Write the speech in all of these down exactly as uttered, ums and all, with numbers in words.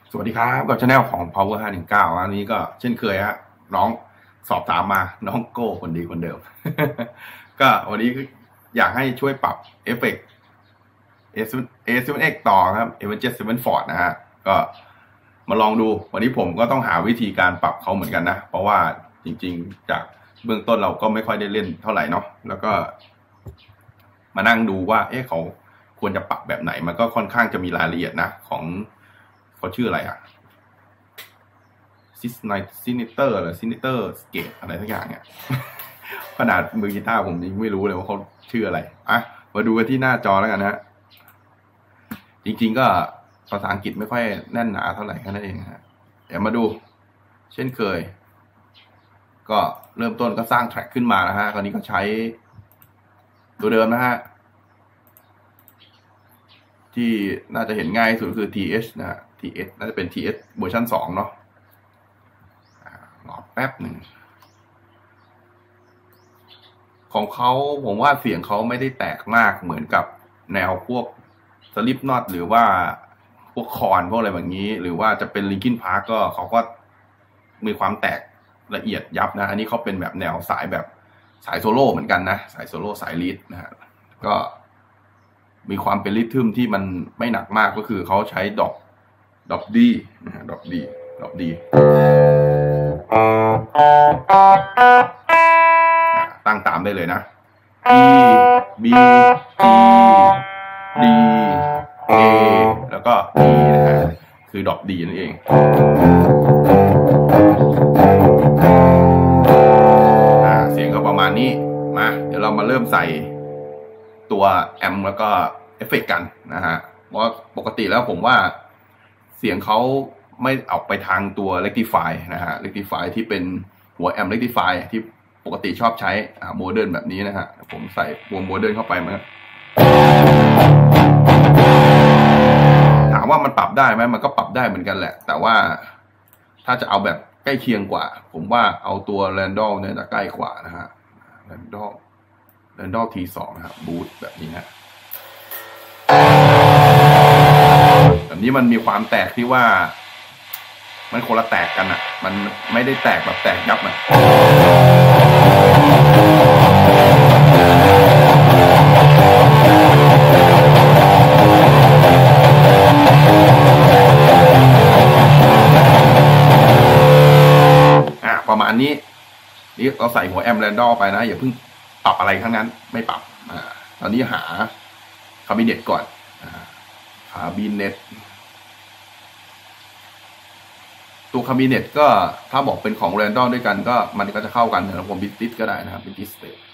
สวัสดีครับกับช anel ของ power ห้าหนึ่งเก้าอันนี้ก็เช่นเคยฮะน้องสอบถามมาน้องโก้คนดีคนเดิม ก็วันนี้อยากให้ช่วยปรับเอฟเฟกต์ เอ เซเว่น เอ็กซ์ ต่อครับ Avenged Sevenfold นะฮะก็มาลองดูวันนี้ผมก็ต้องหาวิธีการปรับเขาเหมือนกันนะเพราะว่าจริงๆจากเบื้องต้นเราก็ไม่ค่อยได้เล่นเท่าไหร่เนาะแล้วก็มานั่งดูว่าเอ๊ะเขาควรจะปรับแบบไหนมันก็ค่อนข้างจะมีรายละเอียดนะของเขาชื่ออะไรอะซิสไนซินิเตอร์หรือซินิเตอร์สเกตอะไรสักอย่างเนี่ย ขนาดมือกีตาร์ผมยังไม่รู้เลยว่าเขาชื่ออะไรอ่ะมาดูกันที่หน้าจอแล้วกันนะจริงๆก็ภาษาอังกฤษไม่ค่อยแน่นหนาเท่าไหร่แค่นั้นเองฮะเดี๋ยวมาดูเช่นเคยก็เริ่มต้นก็สร้างแทร็กขึ้นมานะฮะคราวนี้ก็ใช้ตัวเดิมนะฮะที่น่าจะเห็นง่ายสุดคือ ที เอช นะฮะ ที เอช น่าจะเป็น ที เอช เวอร์ชันสองเนาะรอแป๊บหนึ่งของเขาผมว่าเสียงเขาไม่ได้แตกมากเหมือนกับแนวพวกสลิปน็อตหรือว่าพวกคอนพวกอะไรแบบนี้หรือว่าจะเป็นลิงคินพาร์กก็เขาก็มีความแตกละเอียดยับนะอันนี้เขาเป็นแบบแนวสายแบบสายโซโล่เหมือนกันนะสายโซโล่สายลีดนะฮะก็มีความเป็นริทึมที่มันไม่หนักมากก็คือเขาใช้ดอกดอกดีนะฮะดอกดีดอกดีตั้งตามได้เลยนะ E B G D A แล้วก็ E นะฮะคือดอกดีนั่นเองอ่าเสียงก็ประมาณนี้มาเดี๋ยวเรามาเริ่มใส่ตัวแอมป์แล้วก็เอฟเฟกต์กันนะฮะเพราะปกติแล้วผมว่าเสียงเขาไม่ออกไปทางตัว rectify นะฮะ rectify ที่เป็นหัวแอมป์ rectify ที่ปกติชอบใช้อ่าโมเดิร์นแบบนี้นะฮะผมใส่วงโมเดิร์นเข้าไปมันถามว่ามันปรับได้ไหมมันก็ปรับได้เหมือนกันแหละแต่ว่าถ้าจะเอาแบบใกล้เคียงกว่าผมว่าเอาตัว Randall เนี่ยจะใกล้กว่านะฮะ Randall Randall ที สอง นะครับบูทแบบนี้ฮะแบบนี้มันมีความแตกที่ว่ามันคนละแตกกันอ่ะมันไม่ได้แตกแบบแตกยับอ่ะอ่ะประมาณนี้นี่เราใส่หัวแอมแรนดอลไปนะอย่าเพิ่งปรับอะไรทั้งนั้นไม่ปรับอ่าตอนนี้หาคาบิเนตก่อนคาบิเนตตัวคาบิเนตก็ถ้าบอกเป็นของแรนดอลด้วยกันก็มันก็จะเข้ากันนะผมบิติสก็ได้นะครับบิติสเตท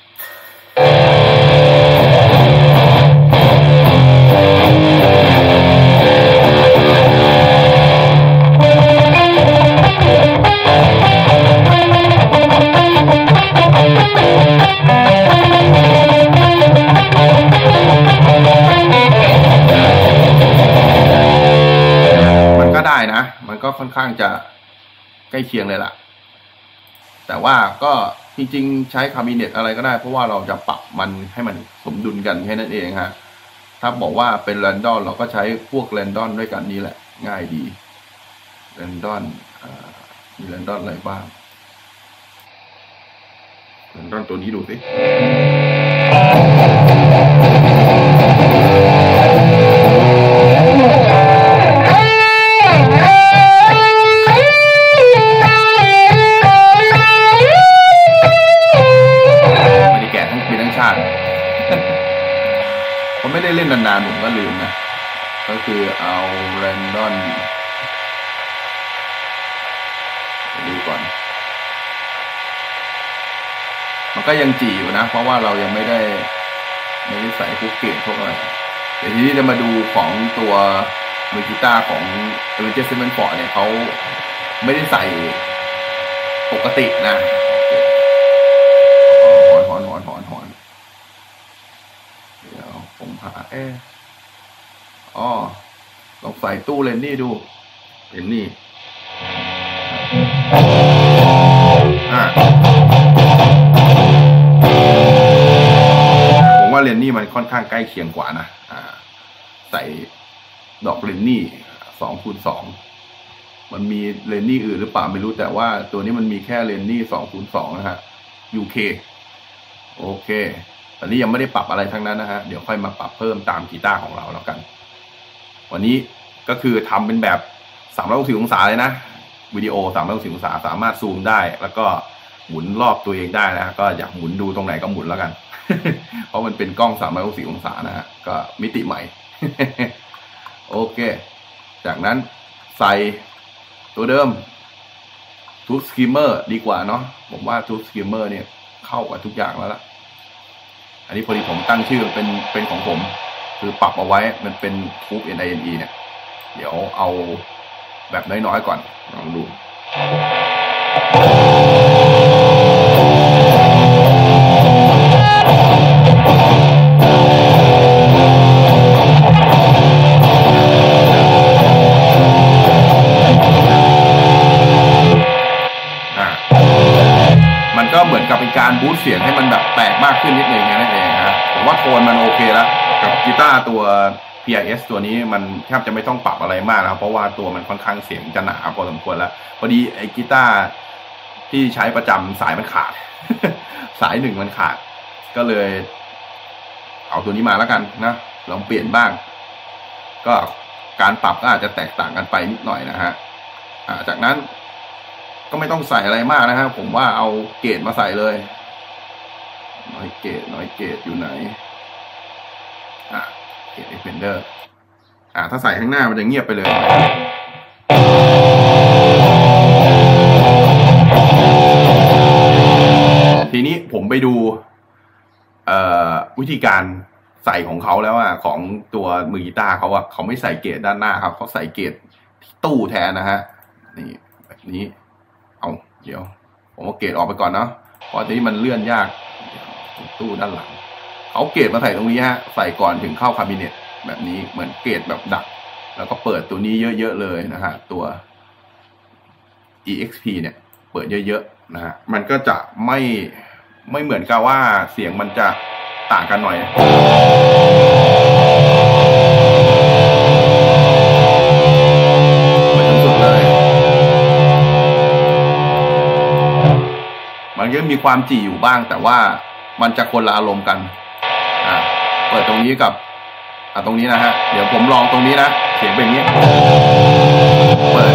มันก็ได้นะมันก็ค่อนข้างจะใกล้เคียงเลยล่ะแต่ว่าก็จริงๆใช้คาบิเนตอะไรก็ได้เพราะว่าเราจะปรับมันให้มันสมดุลกันแค่นั้นเองฮะถ้าบอกว่าเป็นแรนดอมเราก็ใช้พวกแรนดอมด้วยกันนี่แหละง่ายดีแรนดอมมีแรนดอมอะไรบ้างแรนดอมตัวนี้ดูสิผมไม่ได้เล่นนานๆผมก็ลืมนะก็คือเอาแรนดอมดูก่อนมันก็ยังจีอยู่นะเพราะว่าเรายังไม่ได้ไม่ได้ใส่พวกเกจพวกอะไรเดี๋ยวทีนี้จะมาดูของตัวมือกีตาร์ของ Avenged Sevenfold เนี่ยเขาไม่ได้ใส่ปกตินะหอนหอนหอนหอนหอนเดี๋ยวผมหาเอออ๋อลองใส่ตู้เลนนี่ดูเลนนี่อ่าผมว่าเลนนี่มันค่อนข้างใกล้เคียงกว่านะอ่าใส่ดอกเลนนี่สองคูณสองมันมีเลนนี่อื่นหรือเปล่าไม่รู้แต่ว่าตัวนี้มันมีแค่เลนนี่สองศูนย์สองนะฮะ ยู เค โอเคตอนนี้ยังไม่ได้ปรับอะไรทั้งนั้นนะฮะเดี๋ยวค่อยมาปรับเพิ่มตามกีตาร์ของเราแล้วกันวันนี้ก็คือทำเป็นแบบสามร้อยหกสิบองศาเลยนะวิดีโอสามร้อยหกสิบองศาสามารถซูมได้แล้วก็หมุนรอบตัวเองได้นะก็อยากหมุนดูตรงไหนก็หมุนแล้วกัน เพราะมันเป็นกล้องสามร้อยหกสิบองศานะฮะก็มิติใหม่ โอเคจากนั้นใส่ตัวเดิมทูสกิมเมอร์ดีกว่าเนาะผมว่าทูสกิมเมอร์เนี่ยเข้ากับทุกอย่างแล้วล่ะอันนี้พอดีผมตั้งชื่อเป็นเป็นของผมคือปรับเอาไว้มันเป็นทูบ เอ็น ไอ เอ็น อี เนี่ยเดี๋ยวเอาแบบน้อยๆก่อนลองดูมันก็เหมือนกับเป็นการบูสต์เสียงให้มันแบบแตกมากขึ้นนิดนึงนั่นเองนะผมว่าโทนมันโอเคแล้วกับกีตาร์ตัว พี ไอ เอส ตัวนี้มันแทบจะไม่ต้องปรับอะไรมากนะเพราะว่าตัวมันค่อนข้างเสียงจะหนาพอสมควรแล้วพอดีไอ้กีตาร์ที่ใช้ประจำสายมันขาด สายหนึ่งมันขาดก็เลยเอาตัวนี้มาแล้วกันนะลองเปลี่ยนบ้างก็การปรับก็อาจจะแตกต่างกันไปนิดหน่อยนะฮะจากนั้นก็ไม่ต้องใส่อะไรมากนะครับผมว่าเอาเกจมาใส่เลยน้อยเกจน้อยเกจอยู่ไหนอ่ะเกจเอ็กเพนเดอร์อ่ะถ้าใส่ข้างหน้ามันจะเงียบไปเลยทีนี้ผมไปดูเอ่อวิธีการใส่ของเขาแล้วอ่ะของตัวมือกีตาร์เขาอ่ะเขาไม่ใส่เกจด้านหน้าครับเขาใส่เกจที่ตู้แทนนะฮะนี่แบบนี้เอาเดี๋ยวผมเอาเกจออกไปก่อนเนาะเพราะทีนี้มันเลื่อนยากตู้ด้านหลังเอาเกจมาใส่ตรงนี้ฮะใส่ก่อนถึงเข้าคาบิเนตแบบนี้เหมือนเกจแบบดักแล้วก็เปิดตัวนี้เยอะๆเลยนะฮะตัว อี เอ็กซ์ พี เนี่ยเปิดเยอะๆนะฮะมันก็จะไม่ไม่เหมือนกับว่าเสียงมันจะต่างกันหน่อยมันก็มีความจี่อยู่บ้างแต่ว่ามันจะคนละอารมณ์กันอ่าเปิดตรงนี้กับอ่าตรงนี้นะฮะเดี๋ยวผมลองตรงนี้นะเสียงเป็นอย่างนี้เปิด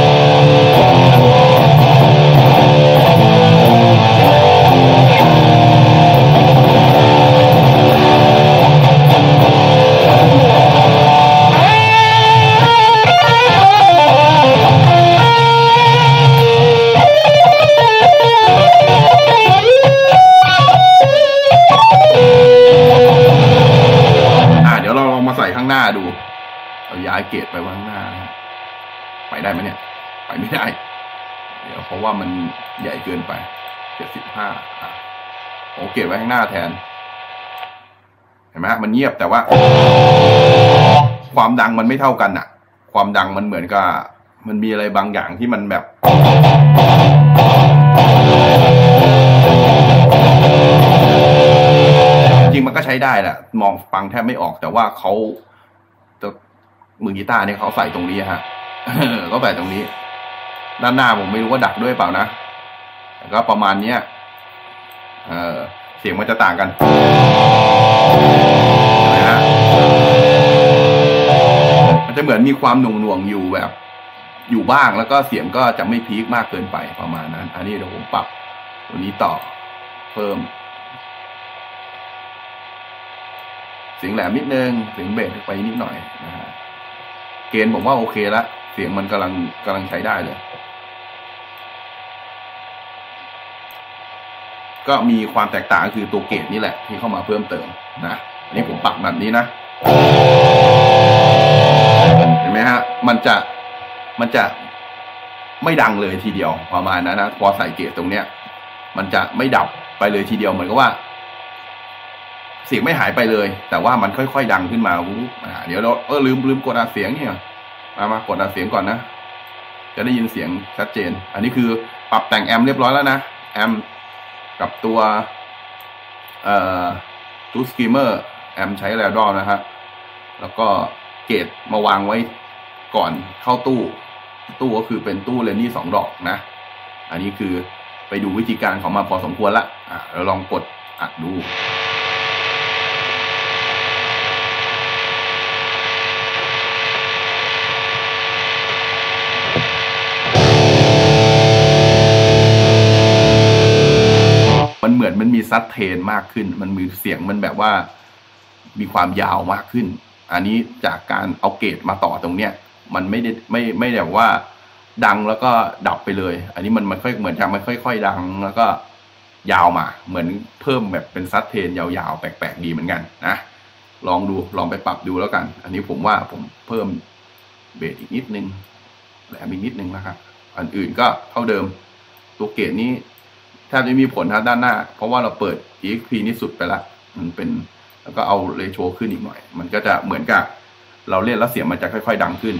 ข้างหน้าดูเอาย้ายเกจไปข้างหน้าไปได้ไหมเนี่ยไปไม่ได้เดี๋ยวเพราะว่ามันใหญ่เกินไปเจ็ดสิบห้าอ่ะโอเกจไว้ข้างหน้าแทนเห็นไหมมันเงียบแต่ว่าความดังมันไม่เท่ากันอ่ะความดังมันเหมือนกับมันมีอะไรบางอย่างที่มันแบบจริงมันก็ใช้ได้แหละมองฟังแทบไม่ออกแต่ว่าเขามือกีตาร์เนี่ยเขาใส่ตรงนี้ฮะก็ใส่ตรงนี้ด้านหน้าผมไม่รู้ว่าดักด้วยเปล่านะแต่ก็ประมาณเนี้ยเออเสียงมันจะต่างกันนะฮะมันจะเหมือนมีความหน่วงหน่วงอยู่แบบอยู่บ้างแล้วก็เสียงก็จะไม่พีคมากเกินไปประมาณนั้นอันนี้เดี๋ยวผมปรับตัวนี้ต่อเพิ่มเสียงแหลมนิดนึงเสียงเบสไปนิดหน่อยนะฮะเกณฑ์ผมว่าโอเคละเสียงมันกำลังกำลังใช้ได้เลยก็มีความแตกต่างคือตัวเกจนี่แหละที่เข้ามาเพิ่มเติมนะอันนี้ผมปรับแบบนี้นะเห็นไหมฮะมันจะมันจะไม่ดังเลยทีเดียวประมาณนั้นนะพอใส่เกจตรงเนี้ยมันจะไม่ดับไปเลยทีเดียวเหมือนกับว่าเสียงไม่หายไปเลยแต่ว่ามันค่อยๆดังขึ้นมาอ่าเดี๋ยวเราเออลืมลืมกดอัดเสียงเนี่ยมามากดอัดเสียงก่อนนะจะได้ยินเสียงชัดเจนอันนี้คือปรับแต่งแอมเรียบร้อยแล้วนะแอมกับตัวเอ่อทูสกิมเมอร์แอมใช้แรดอลนะฮะแล้วก็เกจมาวางไว้ก่อนเข้าตู้ตู้ก็คือเป็นตู้เลนนี่สองดอกนะอันนี้คือไปดูวิธีการของมาพอสมควรละอ่ะเราลองกดอัดดูมันเหมือนมันมีซัดเทนมากขึ้นมันมีเสียงมันแบบว่ามีความยาวมากขึ้นอันนี้จากการเอาเกจมาต่อตรงเนี้ยมันไม่ได้ไม่ไม่แบบว่าดังแล้วก็ดับไปเลยอันนี้มันมันค่อยเหมือนจะมันค่อยๆดังแล้วก็ยาวมาเหมือนเพิ่มแบบเป็นซัดเทนยาวๆแปลกๆดีเหมือนกันนะลองดูลองไปปรับดูแล้วกันอันนี้ผมว่าผมเพิ่มเบสอีกนิดนึงแหลมอีกนิดนึงนะครับอันอื่นก็เท่าเดิมตัวเกจนี้แทบไม่มีผลนะด้านหน้าเพราะว่าเราเปิด อี เอ็กซ์ พี นี่สุดไปละมันเป็นแล้วก็เอาเรโชขึ้นอีกหน่อยมันก็จะเหมือนกับเราเล่นแล้วเสียงมันจะค่อยๆดังขึ้น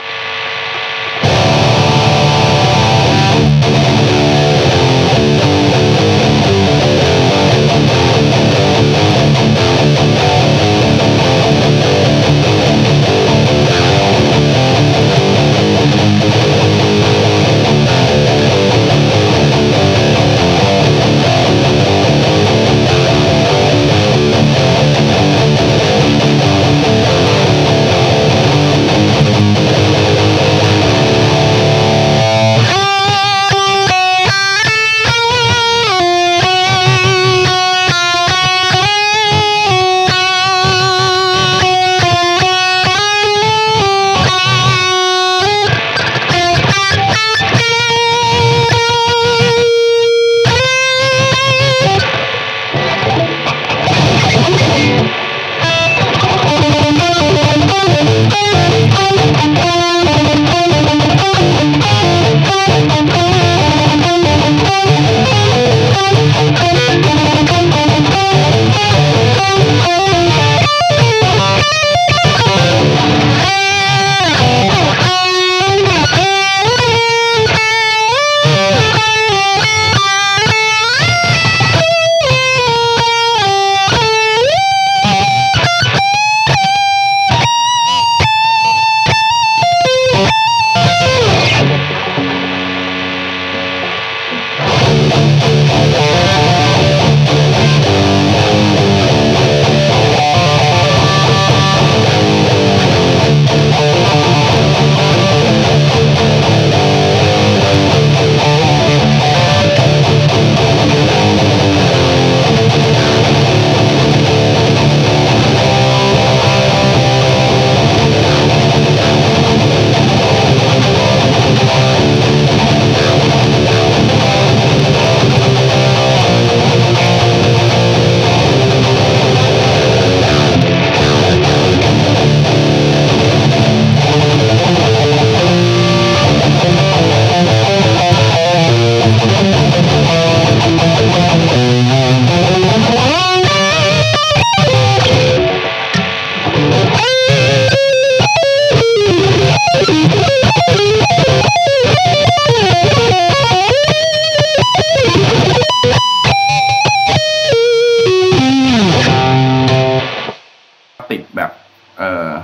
ติดแบบเอ่อ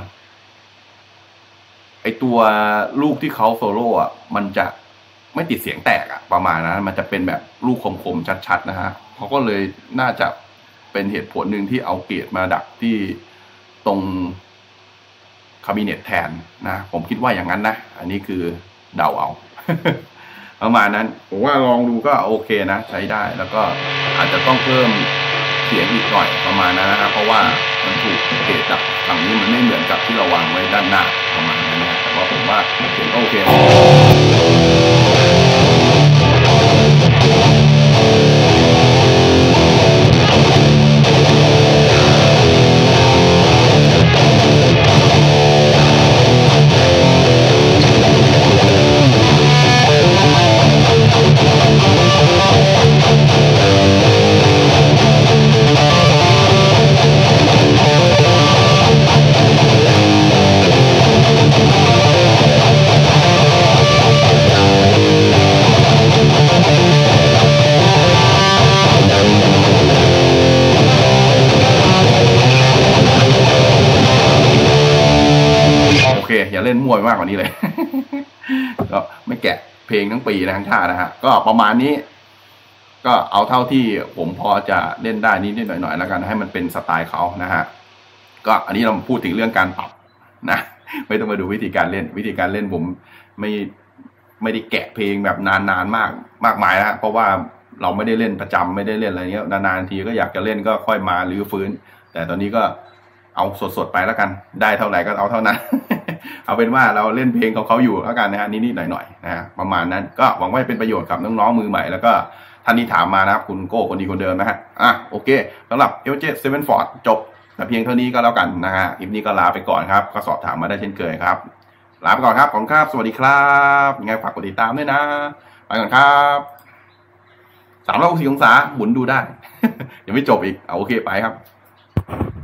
ไอตัวลูกที่เขาโซโล่อะมันจะไม่ติดเสียงแตกอะประมาณนั้นมันจะเป็นแบบลูกคมๆชัดๆนะฮะเขาก็เลยน่าจะเป็นเหตุผลหนึ่งที่เอาเกจมาดักที่ตรงคาบิเนตแทนนะผมคิดว่าอย่างนั้นนะอันนี้คือเดาเอา ประมาณนั้นผมว่าลองดูก็โอเคนะใช้ได้แล้วก็อาจจะต้องเพิ่มเสียงอีกหน่อยประมาณนั้นนะครับเพราะว่ามันถูกเกจดักฝั่งนี้มันไม่เหมือนกับที่เราวางไว้ด้านหน้าประมาณนั้นนะแต่ว่าผมว่าเสียงโอเคอย่าเล่นมั่วมากกว่านี้เลยก็ไม่แกะเพลงทั้งปีนะทั้งชาตินะฮะก็ประมาณนี้ก็เอาเท่าที่ผมพอจะเล่นได้นิดๆหน่อยๆแล้วกันให้มันเป็นสไตล์เขานะฮะก็อันนี้เราพูดถึงเรื่องการปรับนะไม่ต้องมาดูวิธีการเล่นวิธีการเล่นผมไม่ไม่ได้แกะเพลงแบบนานๆมากมากมายนะเพราะว่าเราไม่ได้เล่นประจำไม่ได้เล่นอะไรเงี้ยนานๆทีก็อยากจะเล่นก็ค่อยมารื้อฟื้นแต่ตอนนี้ก็เอาสดๆไปแล้วกันได้เท่าไหร่ก็เอาเท่านั้น เอาเป็นว่าเราเล่นเพลงของเขาอยู่แล้วกันนะฮะนิดๆหน่อยๆนะฮะประมาณนั้นก็หวังว่าจะเป็นประโยชน์กับน้องๆมือใหม่แล้วก็ท่านที่ถามมานะครับคุณโก้คนดีคนเดิมนะฮะอ่ะโอเคสำหรับ เอล เจ เซเว่น Ford จบแต่เพียงเท่านี้ก็แล้วกันนะฮะคลิปนี้ก็ลาไปก่อนครับก็สอบถามมาได้เช่นเคยครับลาไปก่อนครับขอบคุณครับสวัสดีครับยังไงฝากกดติดตามด้วยนะไปก่อนครับสามร้อยหกสิบองศาหมุนดูได้ ยังไม่จบอีกเอาโอเคไปครับ